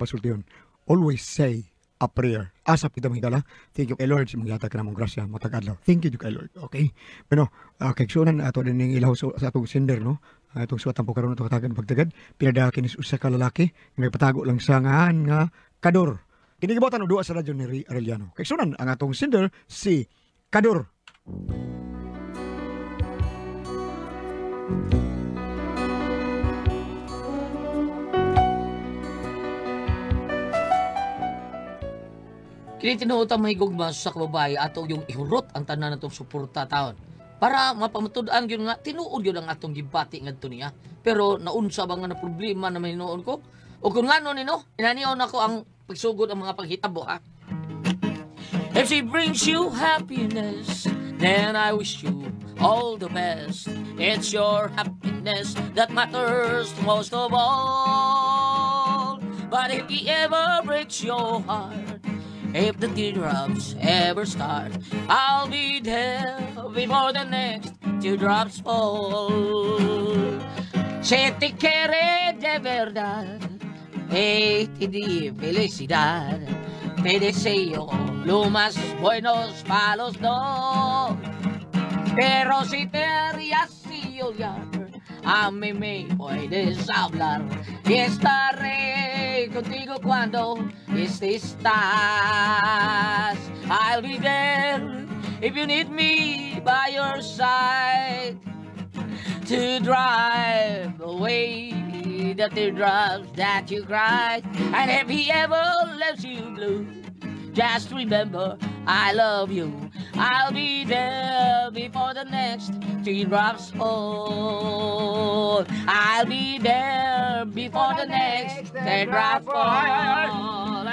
pasultiyon. Always say a prayer. Asap kita mga thank you kay Lord sa mga ka namong grasya mo tagadlaw. Thank you kay Lord. Okay? Pero kay sunan ato din ning ilaw sa atong sender no. Itong suwatan po karon ato katagan pagtagad pinada kinis usa ka lalaki nga patago lang sa ngahan nga Kador. Kini gibotan og duwa sa radyo ni Arellano. Kay sunan ang atong sender si Kador. Kini tinuotang mahigugma sa kababae ato yung ihurot ang tanan natong suporta taon. Para mapamatud-an gyud nga tinuod gyud ang atong gibati ngadto niya. Pero naunsa ba nga na problema na mahinuon ko? O kung ngano nino, inanion ako ang pagsugod ang mga paghitabo ha. If she brings you happiness, then I wish you all the best. It's your happiness that matters most of all. But if he ever breaks your heart, if the teardrops ever start, I'll be there before the next teardrops fall. Se te quiere de verdad, te di felicidad, te deseo lo más buenos para los dos. Pero si te harías y odiar, a mí me puedes hablar y estaré contigo cuando estás. I'll be there if you need me by your side to drive away the teardrops that you cried. And if he ever leaves you blue, just remember I love you. I'll be there before the next teardrops fall. I'll be there before the next teardrops fall.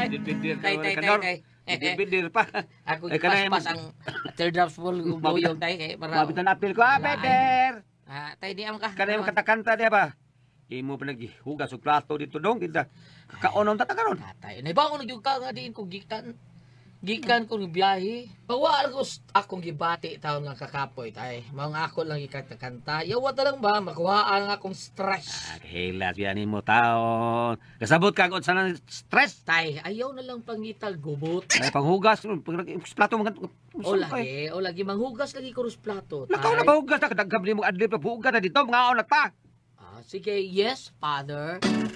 Bidir pa. Ako ipaspas ang teardrops fall buyog tayo kay para. Mabitan apil ko, Peter. Tay di am ka. Kanay mo katakanta diya ba? Imo pa naghugas og plato dito dong kita. Kaonom ta karon. Tay, nay ba ko nagyug ka nga diin ko gikan. Gikan ko ng biyahe. Pawala ko akong gibati taon nga kakapoy tay. Mga ako lang ikanta-kanta. Yawa ta lang ba makuhaan ang akong stress. Hilas yan mo taon. Kasabot ka kung saan stress. Tay, ayaw na lang pangital gubot. Ay panghugas pag plato mga O lagi manghugas lagi ko sa plato. Nakaw na pahugas na kadagam ni mo adli pa hugas na dito mga anak pa. Sige, yes, father.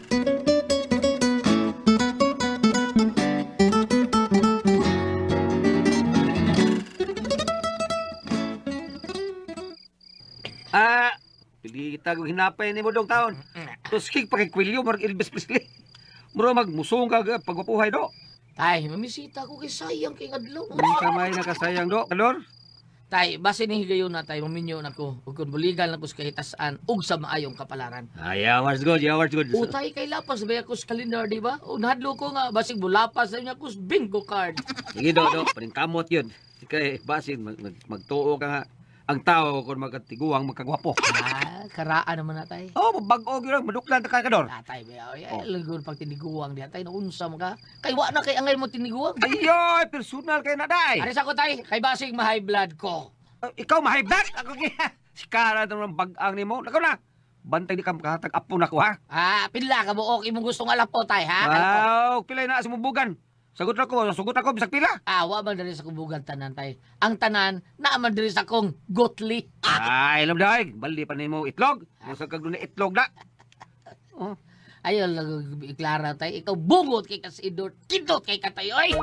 Pili kita kung hinapay ni mo dong taon. Tapos kik pakikwilyo, marag Elvis Presley. Muro magmusong ka pagwapuhay do. Tay, mamisita ko kay sayang kay ngadlaw. Hindi ka may nakasayang do, Kador. Tay, base ni higayon na tay, maminyo na ko. Ug kun buligan lang ko sa kahitasan, ug sa maayong kapalaran. Yawas good, yawas good. Utay kay lapas, ba ko sa kalendar, di ba? O nahadlo ko nga, basig bulapas sa niya ko sa bingo card. Sige do, paring kamot yun. Kaya basin, magtuo ka nga. Ang tao kung magkatiguang magkagwapo. Karaan naman na tay. Bago yun, maduklan ta Kador. Tay, lagon pag tiniguang diya tay, naunsa mo ka. Kay wa na kay angay mo tiniguang. Ayoy, personal kay na day. Aris ako tay, kay basig ma-high blood ko. Ikaw ma-high blood? Ako kaya, si Kara naman bag-ang ni mo. Nakaw na, bantay di ka makatag apo na ko ha. Pila ka mo, okay mong gustong alapo tay ha. Pilay na sumubugan. Sugot ako, bisag pila. Wa man diri sa kubugan tanan tay. Ang tanan, naaman diri sa kong gotli. Alam daig, bali pa nimo itlog. Musa kag dunay itlog na. Ayaw lang iklara tay, ikaw bungot kay kasidor, kidot kay katay, oy!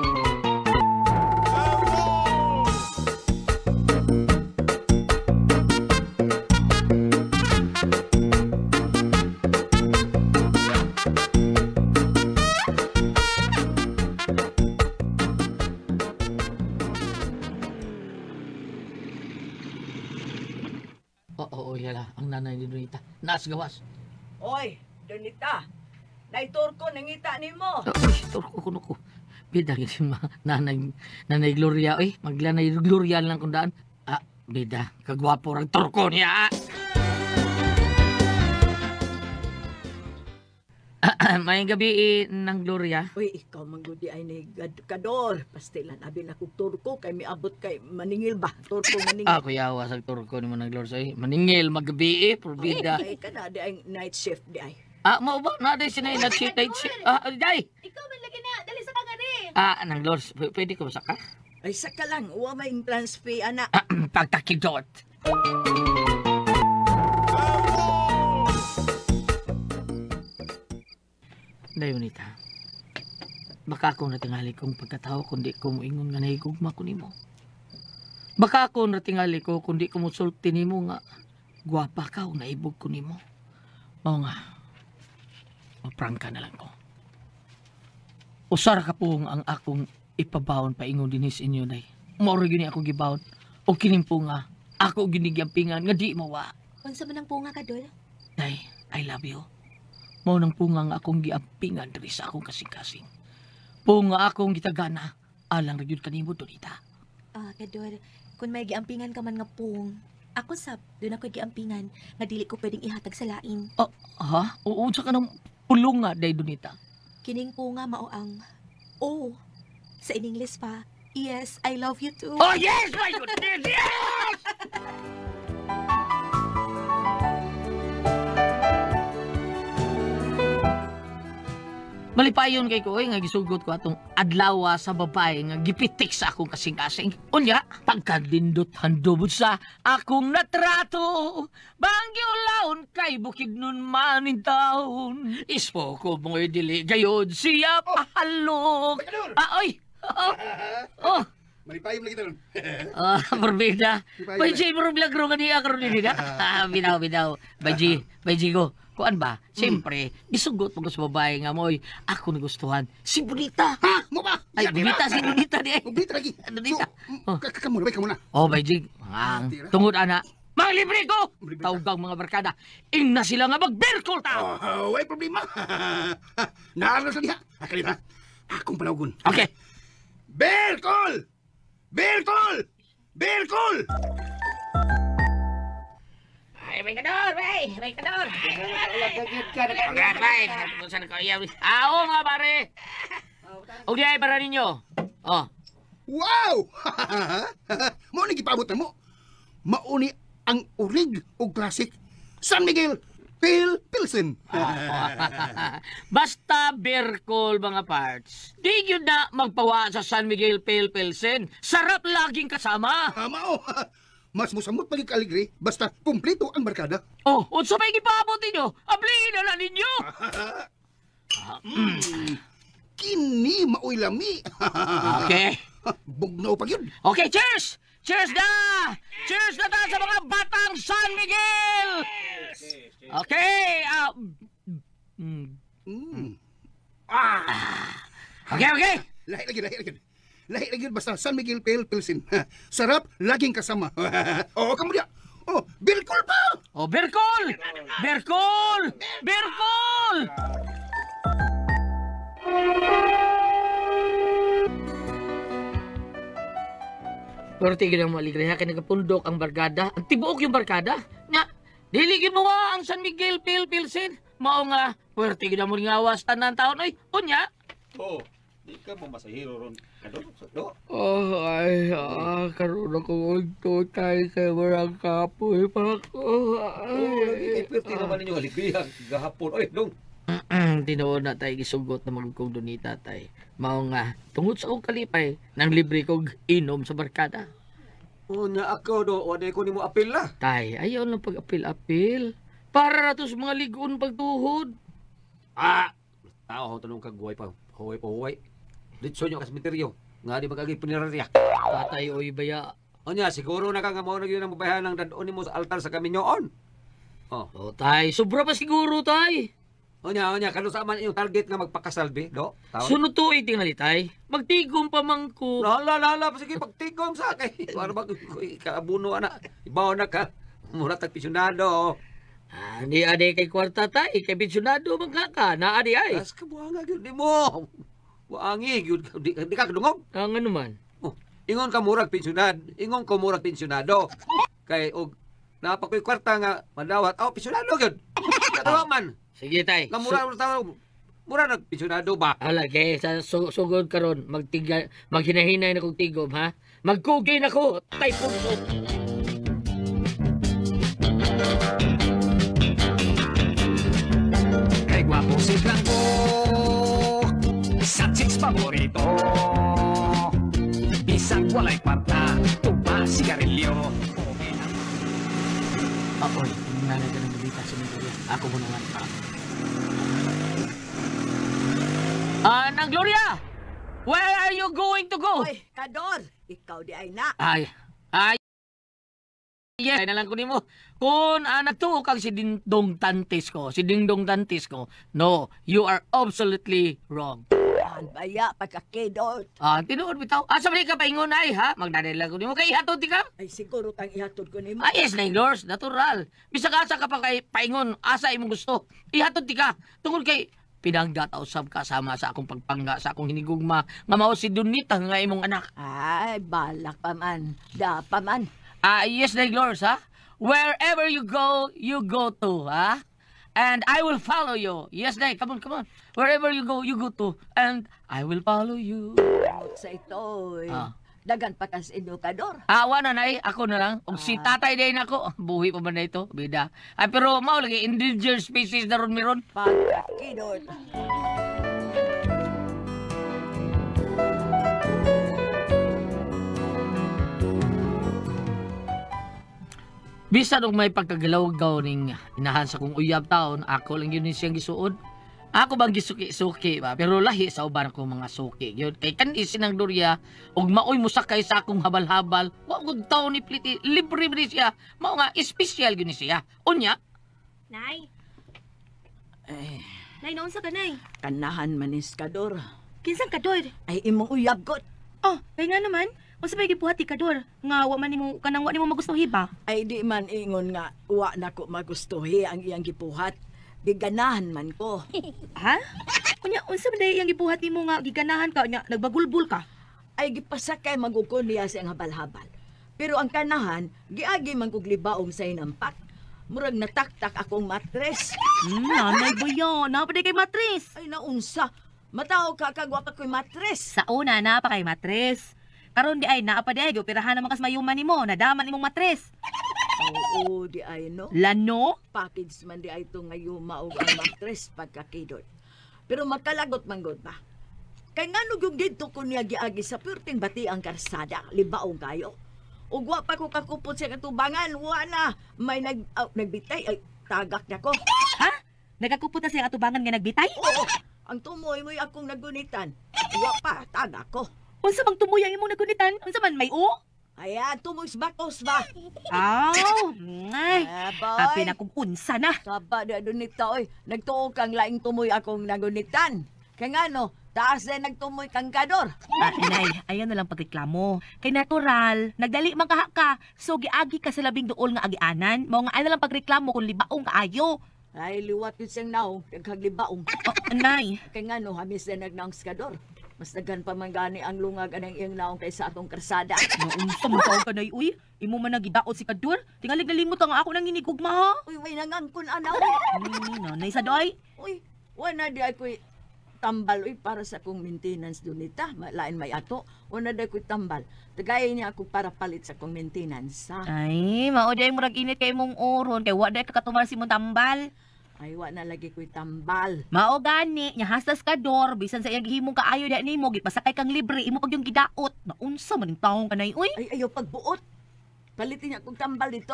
Yala, ang nanay ni Donita. Naas gawas. Oy, Donita. Naiturko nangita nimo. Uy, turko ko nuko. Bida si nanay Gloria. Uy, maglanay Gloria lang kung daan. Bida, kagwapo rang turko niya. Mayang gabi ng Gloria. Uy, ikaw manggudi ay ni Kador. Pastilan, abin ako turko kay miabot kay maningil ba? Turko maningil. Ako yawa sa turko ni mo ng Gloria. Maningil, magabi probida. Ay, kana di ay night shift di ay. Mo ba? Na, day, sinay, na-cheat, day. Day! Ikaw man lagi na, dali sa kagari. Nang Lors, pwede ko masaka? Ay, saka lang. Uwa may transfer, anak. Pagtakidot. Day, Unita. Baka ako natingali kong pagkatao kundi ko moingon nga nahigugma ko nimo. Baka ako natingali ko kundi ko musulti nimo nga gwapa ka o naibog ko nimo. Oo nga. Maprangka na lang ko. Usara ka po ang akong ipabawon pa ingon dinis inyo day. Moro gini ako gibawon. O kining po nga ako ginigyapingan nga di mawa. Unsa man ang punga ka, Dol? Day, I love you. Mao nang punga nga akong giampingan diri sa akong kasing-kasing. Punga akong gitagana alang ra gyud kanimo Donita. Kadol, kung may giampingan ka man nga pung, ako sab, doon ako giampingan, nga dili ko pwedeng ihatag sa lain. Ha? Oo, sa ka ng pulong nga day Donita. Kining punga mao ang, sa in English pa, yes, I love you too. Oh yes, my goodness, yes! Malipayon kay ko nga gisugot ko atong adlaw sa babae nga gipitik sa akong kasing-kasing. Unya, pagkadindot handubod sa akong natrato. Banggi ulaon kay bukid nun manin taon. Ispo ko mga dili gayod siya pahalok. Oy! Oh! Malipayom lagi doon. Berbeda. Baji, problema nga niya karon din na. Binaw. Baji ko. Kuan ba? Siyempre, gisugot mo ko sa babae nga mo'y ako nagustuhan. Si Bonita! Ha? Mo ba? Ay, Bonita, si Bonita di. Bonita lagi. Bonita. Kamu na, kamu na. Bajig. Tungod, ana. Mga libre ko! Tawgang mga barkada. Ingna sila nga mag-berkol ta! Way problema. Naaral sa diha. Kalima, akong panawagon. Okay. Berkol! Berkol! Berkol! Ay, may kador, may kador. Oo nga, pare. O di ay para ninyo. Wow! Mo ni gipabot na mo. Mauni ang urig o classic San Miguel Pale Pilsen. Basta Berkol, mga parts. Di yun na magpawa sa San Miguel Pale Pilsen. Sarap laging kasama. Mao. Mas musamot pagi kaligre basta kumpleto ang barkada. Unsa may gipabot ninyo? Ablihin na ninyo. Kini maoy lami. Okay. Bugnaw pa yun. Okay, cheers! Cheers na! Cheers na ta sa mga batang San Miguel! Okay, Okay. Lahi lagi basta San Miguel Pale Pilsen. Sarap, laging kasama. Kamu dia. Berkol pa! Berkol! Berkol! Berkol! Pero tigil ang maligreha kaya nagapundok ang barkada. Ang tibuok yung barkada. Nga, diligin mo nga ang San Miguel Pale Pilsen. Mao nga, puwerte gina mo ngawas tanan taon. Ay, unya. Di ka mo masahiro ron. Kadon, do. Karoon ako ito tayo sa marang kapoy pa ko. Lagi kay perti naman ninyo aligrihan gahapon. Oy, dong. Tinoon na tayo gisugot na magkong Donita tayo. Mao nga, tungod sa akong kalipay, nang libre kong inom sa barkada. Unya ako do, wala ko nimo apil la. Tay, ayaw lang pag-apil-apil. Para na to sa mga ligon pagtuhod. Tao tanong kag guway pa. Huway. Ditso nyo kasmenteryo. Nga di magagay punerarya. Tatay, oy baya. Unya, siguro na ka nga mo na yun ang mabayahan ng dadon mo sa altar sa kaminyoon. Tay, sobra pa siguro, tay. Unya, kano sa man yung target nga magpakasalbi, do? Sunod to, tingali, tay. Magtigom pa man ko. Lala, sige, pagtigom sa kay. Para kaabuno, ana. Ibaw na ka. Mura tagpisyonado. Di ade kay kwarta, tay. Kay pensyonado, magkaka. Na ade ay. As ka buhanga, yun di mo. Buhangi, yun. Di ka kadungog. Ang ano man. Ingon ka murag pensyonado. Ingon ko murag pensyonado. Kay, napakoy kwarta nga, madawat. Pensyonado, yun. Katawa man. Sige, tay. Nga mura nagpensyonado ba? Ala, kay sa sugod karon maghinahinay na kong tigom, ha? Magkugay na ko, tay punso. Kay Musik lang ko sa chicks paborito. Bisag walay kwarta, tupa sigarilyo. Oy, nanay ka ng balita sa Gloria. Ako mo naman. Nang Gloria! Where are you going to go? Oy, Kador, ikaw di ay na. Ay, yes, na lang ko nimo. Kung nagtuo kang si Dingdong Tantis ko, no, you are absolutely wrong. Ang baya, pagkakidot. Tinuod bitaw. Sa ka paingon ay, ha? Magdadala lang ko nimo. Kay hatod di ka? Ay, siguro kang ihatod ko ni mo. Yes, Nailors, natural. Bisag asa ka pa kay paingon, asa imong gusto. Ihatod di ka. Tungod kay pinanggat usab ka sama sa akong pagpangga sa akong hinigugma nga mao si Donita nga imong anak. Ay, balak pa man. Da pa man. Yes, Nailors, ha? Wherever you go to, ha? And I will follow you. Yes, Nay, come on. Wherever you go to. And I will follow you. Amot sa ito, dagan pa kas edukador. Wala, Nay. Ako na lang. Kung si tatay din ako, buhi pa ba na ito? Bida. Pero mao lagi, endangered species na ron meron. Pagkakidot. Bisa nung may pagkagalaw-gaw ning inahan sa kong uyab taon, ako lang yun siyang gisuod. Ako bang gisuki-suki ba? Pero lahi sa uban akong mga suki. Yun, kay kanisi ng Doria, og maoy musakay sa akong habal-habal, wa gud taon ni pliti, libre ni siya. Mao nga, espesyal yun siya. Unya? Nay. Nay, naon sa ka, Nay? Kanahan manis Kador. Kinsang Kador? Ay, imong uyab got. Oh, kaya nga naman. Unsa ba gibuhati Kador? Nga wa man nimo kanang wa nimo magustuhi ba? Ay, di man ingon nga, wa na ko magustuhi ang iyang gipuhat. Giganahan man ko. Ha? Kunya unsa man day iyang gibuhat nimo nga giganahan ka nya nagbagulbul ka? Ay, gipasakay magukon niya sa iyang habal-habal. Pero ang kanahan, giagi man kog libaong sa inampak. Murag nataktak akong matres. Nanay ba yan? Napaday kay matris. Ay, naunsa. Mataw ka kagwapa ko'y matres. Sa una, napa kay matris. Karon di ay naapaday, operahan naman kas mayuman nimo, nadaman imong matris. Oo, di ay no. Lano? Package man di ay ito ngayon maog ang matres pagkakidot. Pero makalagot man god ba? Kay nga yung dito ko niya giagi sa purting bati ang karsada, libaong kayo. Ugwa pa ko kakupot sa katubangan, wala. May nagbitay, ay tagak na ko. Ha? Nagakupot na sa atubangan nga nagbitay? Oo, ang tumoy mo'y akong nagunitan. Ugwa pa, tagak ko. Unsa bang tumuyang imong nagunitan? Unsa man may o? Ayan, tumoy bakos ba? Aw, ay. boy. Happy na kung unsa na. Saba na doon nito, oy. Nagtuo kang laing tumoy akong nagunitan. Kaya nga no, taas na nagtumoy kang Kador. Inay, ayan na lang pagreklamo. Kay natural, nagdali man kaha ka. So, giagi ka sa labing duol nga agianan. Mao nga ay na lang pagreklamo kung libaong kaayo. Ay, liwat yun siyang naong, nagkaglibaong. Inay. Kaya nga no, hamis na nagnaong sa Kador. Mas daghan pa man gani ang lungag anang iyang naong kaysa atong karsada. Naunsa mo taong ka na, uy. Imo man nagidaot si Kador. Tingalig nalimot ang ako nang hinigugma, ha? Uy, may nangangkon anaw. Nanay sa doy. Uy, wala di ay ko'y tambal, uy, para sa akong maintenance dunita. Lain may ato. Wala di ko'y tambal. Tagay niya ako para palit sa akong maintenance, ha? Ay, mao day murag init kay mong oron. Kay wa day kakatumar si mong tambal. Ay, wala na lagi ko'y tambal. Mao gani, nya hastas Kador. Bisan sa iyang gihimong kaayo da nimo, gipasakay kang libre. Imo pag yung gidaot. Naunsa man yung taong kanay, uy. Ay, ayaw pagbuot. Palitin niya akong tambal dito.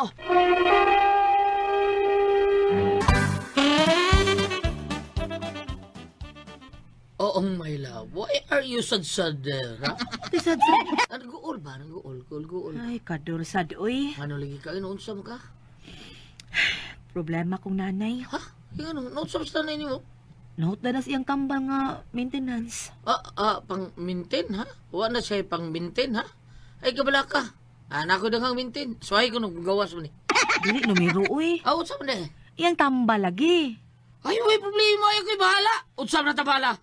Oh my love, why are you sad-sad there, ha? Sad. Nag-uol ba? Nag-uol. Ay, Kador sad, uy. Ano lagi ka? Inuunsa mo ka? Problema kong nanay. Ha? Yung ano? Nautsam sa nanay niyo? Note na sa iyang kambal nga maintenance. Pang-maintain, ha? Wala na siya pang-maintain, ha? Ay, kabala ka. Anak ko dagang maintain. Suhay ko nung gawas mo ni. Dili numero, uy. Utsam na eh. Iyang tambal lagi. Ay, may problema. Ay, ako'y bahala. Utsam na tabala.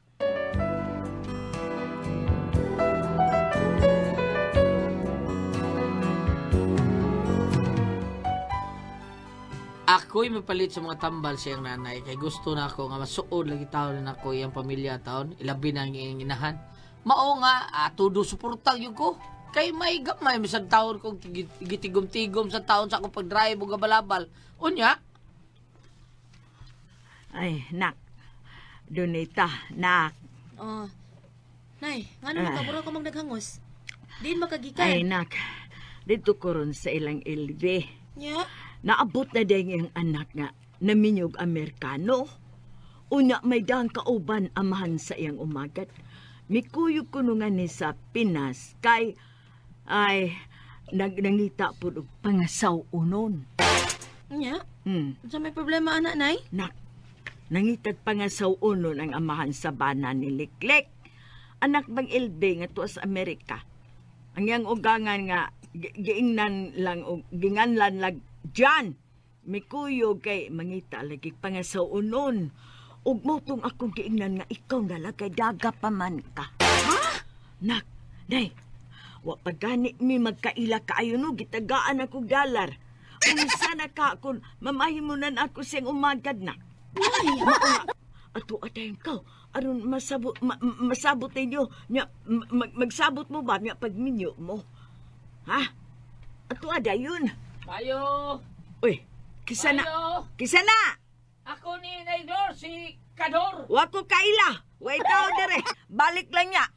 Ako'y mapalit sa mga tambal siyang nanay kay gusto na ako nga masuod lagi taon na ako iyang pamilya taon ilabi na ang iyang inahan. Mao nga tudo suportang yun ko kay may gamay misang taon kong gitigom-tigom sa taon sa akong pag-drive o gabalabal. Unya? Ay, nak. Donita, nak. Oh. Nay, ngano Ah. ka mura ka magnaghangos? Diin Ay, makagikan. nak. Dito ko ron sa ilang ilbe. Nya. Naabot na din yung anak nga naminyog Amerikano. Unya may dang kauban amahan sa iyang umagat. Mikuyog ko nga ni sa Pinas kay ay nangita po og pangasaw unon. Nya. Hmm. Sa may problema anak nay? Nak, nangitag pangasaw unon ang amahan sa bana ni Liklik. Anak bang ilbe nga tuwa sa Amerika. Ang yang ugangan nga giingnan lang o ginganlan lag dyan. Mikuyog kay mangita lagi pangasaw unon. Ug mo tong akong giingnan nga ikaw nalagay daga pa man ka. Ha? Nak, day, wa pa gani mi magkaila kaayo no, gitagaan akong dalar. Unsa na ka kung mamahimunan ako siyang umagad na. Ay, ato atayin ka. Aron masabot ninyo. Nya, magsabot mo ba niya pag minyo mo? Ha? Ato ada yun. Payo! Uy, kisa na. Payo! Kisa na! Ako ni Naidor, si Kador! Wa ko kaila. Wait daw dire. Balik lang niya.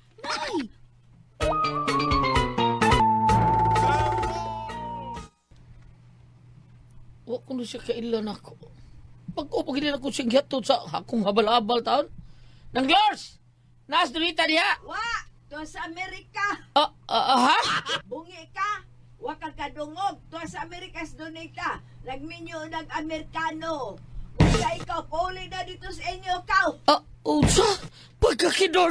Wa ko na siya kailan ako. Pag-upagilin ako siyang gihatod sa akong habal-habal taon. Nang Lors! Naas Donita diha! Wa! To sa Amerika. Ha? Bungi ka. Wa ka kadungog. To sa Amerika sa Donita. Nagminyo nag-Amerikano. Usa ikaw, puli na dito sa inyo, kaw. Unsa? Pagkakidor!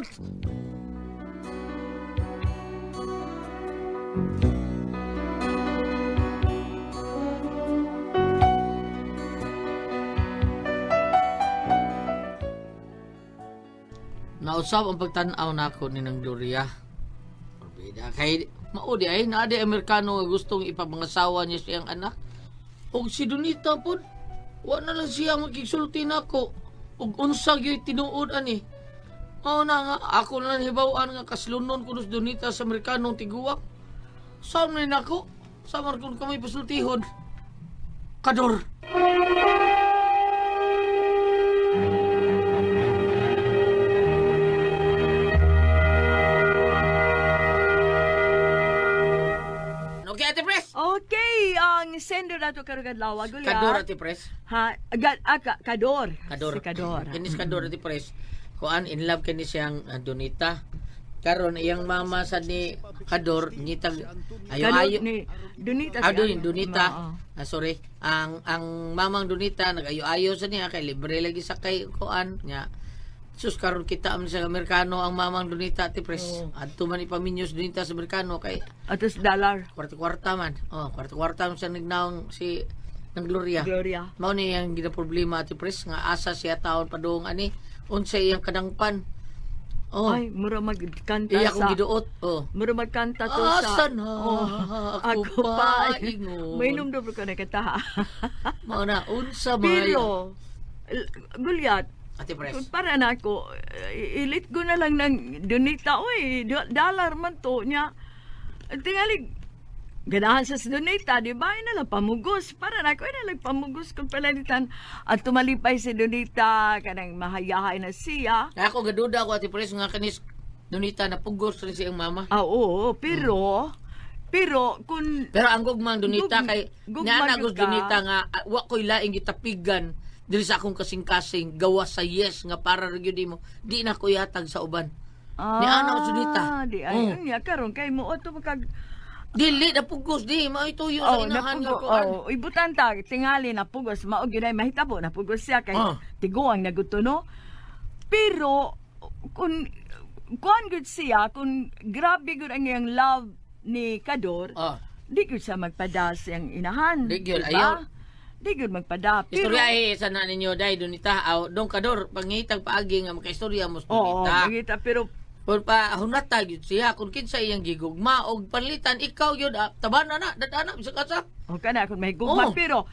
Nausap ang pagtanaw na ako ni nang Gloria. Orbida kay maudi ay naadi Amerikano nga gustong ipapangasawa niya siyang anak. Og si Donita po, wa na lang siya makigsulti nako. Og unsa gyud tinuod ani. Mao na nga ako na hibaw-an nga kaslunon kuno si Donita sa Amerikanong tiguwak. Saan man nako? Samar kun kamay pasultihon. Kador. Okay, Ate Pres. Okay, ang sender na to karugad lawag. Kador, Ate Pres. Ha, Kador. Kador. Si Kador. Kinis Kador, Ate Pres. Kuan, in love kini siyang Donita. Karon iyang mama sa ni Kador, ngitag ayo-ayo. Ni Donita. Donita. Sorry. Ang mamang Donita nag-ayo-ayo sa niya kay libre lagi sa kay kuan nya. Sus karon kita man sa Amerikano ang mamang Donita, Ate Pres. Adto man ipaminyos Donita sa Amerikano kay Atos dollar. kwarta-kwarta man. Kwarta-kwarta man siya nagnaong si ng Gloria. Gloria. Mao ni yang gina problema, Ate Pres, nga asa siya taon padung ani unsa iyang kadangpan. Ay, mura magkanta Iya sa... kong giduot. Mura magkanta to sa... Asa na ako pa ingon. Mainom dobro ka na kanta. Mao na unsa may Pero, Gulyat, Ate Pres. kung para na ako, ilit ko na lang ng Donita. Uy, dollar man to niya. Tingalig, ganahan sa Donita, di ba? Ay na lang pamugos. Para na ako, ay na lang pamugos kung palalitan. At tumalipay si Donita, kanang mahayahay na siya. Ako gaduda ako, Ate Pres, nga kanis Donita na pugos rin siyang mama. Oo, pero kung... Pero ang gugmang Donita kay Gugmang niana gud ka. Donita nga wa ko'y laing gitapigan dili sa akong kasing-kasing gawa sa yes nga para ra gyud mo di na ko yatag sa uban. Ni ana ko Donita. Di ayun niya, karon kay mo oto magkag... Dili na pugos di mao tuyo sa inahan nga ko. Ibutan ta, tingali na pugos, maog yun ay mahitabo na pugos siya kay tiguang nagutuno. Pero, kung gud siya, kung grabe gud ang iyang love ni Kador, di gud siya magpada siyang inahan. Di gyud, diba? ayaw. Di gud magpada. Pero, Istorya sa na ninyo dai Donita aw dong Kador pangitag paagi nga makaistorya mo sa oo, Donita. magita, pero Por pa hunata gyud siya kung kinsa iyang gigugma og panlitan ikaw gyud tabana na dadana bisag asa. o kana kung may gugma, Oo. pero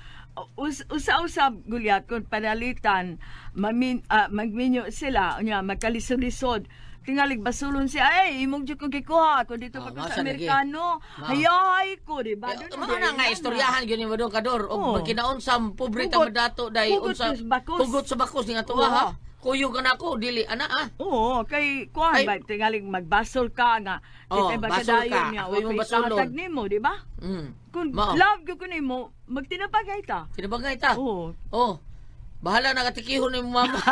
usa-usab Gulyat kung panalitan magminyo sila unya magkalisod-lisod tingalig basulon siya imong jud kong gikuha ko dito pa masa sa lagi. Amerikano hayay ko di ba. Mao na nga istoryahan gyud ni Madong Kador Oo. og magkinaon sa pobre ta Hugot. madato dai Hugot unsa sa bakos. hugot sa bakos ni nga tuwa ha. Kuyo ka na ako, dili, ana ah. Oo, kay kuan Ay. ba tingaling magbasol ka nga. Oh, Kitay ba basol ka. kadayon niya, Huwag mong wa basolon. ihatag nimo, di ba? Kung Mao. love gyud ko nimo, magtinapagay ta. Sinabangay ta. Oo. Oh. Bahala na katikihon ni mama.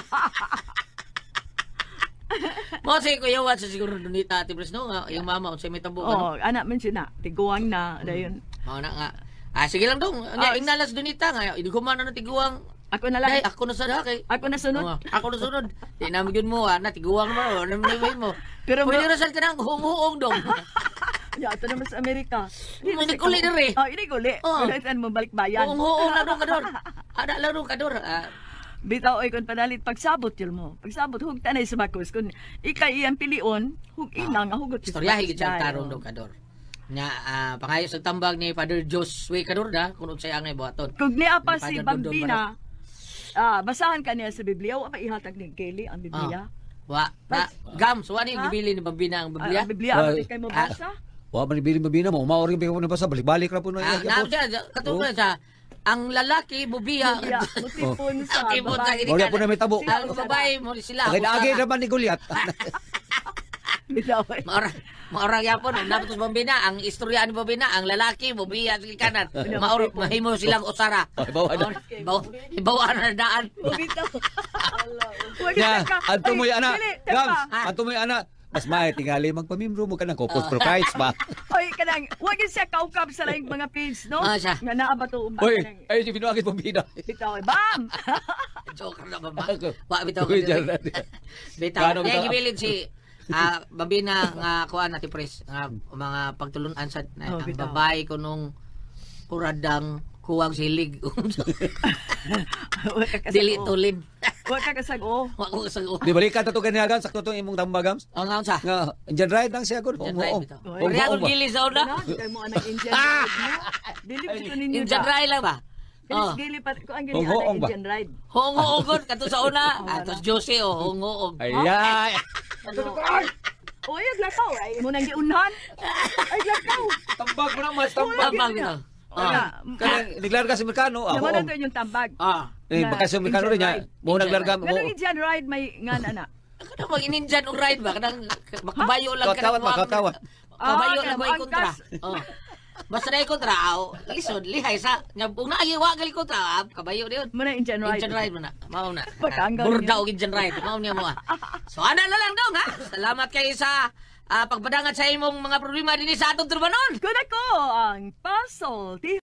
Mo si Kuya Wat sa siguro donita Ate Pres no nga yung mama unsay may tabo Oh, anak man siya na, tiguang na dayon. Mao na nga. Ah sige lang dong. Nya ingnalas donita nga iduguman na tiguang. Ako na lang. Dai ako na sada kay. Ako na sunod. Ako na sunod. Di na gyud mo na tiguang mo. Ano mo? Pero Pwede ra sad ka nang huong dong. Ya, ito naman sa Amerika. Ini kuli diri. Oh, ini kuli. Oh. Kailan mo balik bayan. Huong lang dong kador. Ada lang dong kador. Bitaw ay kon padalit pagsabot yun mo. Pagsabot hug tanay sa bakos kun ikay iyang pilion, hug ina nga hugot Istoryahe gid sa tarong dong kador. Nya pangayo sa tambag ni Father Josue kador da kuno say angay buhaton. Kung niya pa Ni si Father Dondon Bambina, basahan ka niya sa Biblia, wa pa ihatag ni Kelly ang Biblia. Wa na gam so ani gibili ni Bambina ang Biblia. Ang Biblia, pati kay mo basa. Wa man ibili mabina mo, maoring pa ko nabasa balik-balik ra po na. Katulad sa ang lalaki bubiya. Biblia, mutipon sa Tipon sa babae. gini. Wala po na may tabo. Ang babae mo sila. Agi naman ni Goliath. Bitaw. Maorang yapon dapat sa Bambina ang istorya ni Bambina ang lalaki bubiya sa kanan. Maor mahimo silang usara. Ibawa na daan. Bitaw. Ya, anto mo ana. Gams, anto mo ana. Mas may tingali magpamimro mo ka ng Copos Profiles ba? Oy, kanang wag yun siya kaukab sa laing mga page, no? Siya. Nga naabato umba. Oy, ay si pinuakit Bambina. Bitaw, bam! Joker na ba? Wa bitaw Uy, ka. dyan. Bitaw. Kano Kaya bitaw? gibilid si Bambina nga kuan Ate Pres nga mga pagtulunan sa ang bitaw. babae ko nung kuradang kuwang silig. Dili tulin. Wag ka kasago. Wa ko sa Di balikan to kanya Gams, sakto to imong tamba Gams. ang nga sa. Nga, Indian ride lang siya gud. Indian ride Oo. bitaw. Oo. Kaya ko gili sa una. Na, kay mo anang Indian ride mo. Dili ko ninyo Indian ride lang ba? Kinis gili pa ko ang gili Hong-hoong anang ba? Indian ride. Hongo gud kato sa una. Atos Jose hongo. Ayay. Oy, aglakaw ay mo nang giunhan. Ay, aglakaw. Tambag mo na mas Tambang bitaw. Kanang naglarga sa Merkano. Naman na to yung tambag. Baka sa Merkano rin niya. Mo naglarga mo. Ganang Indian ride may nga na. Kada mag ininjan og ride ba kanang makabayo lang Kawat ba kawat? Kabayo Ah, lang kaya ba kontra. angkas. Basta na kontra lisod lihay sa nya ug naagi wa gali kontra kabayo diyon. Mo na Indian ride. Indian ride mo na. Mao na. Pagkaanggaw Burda niya. og Indian ride. Mao niya mo. So ana na lang daw ha. Salamat kay sa pagbadangat sa imong mga problema dinhi sa atong turbanon. Kun ako ang puzzle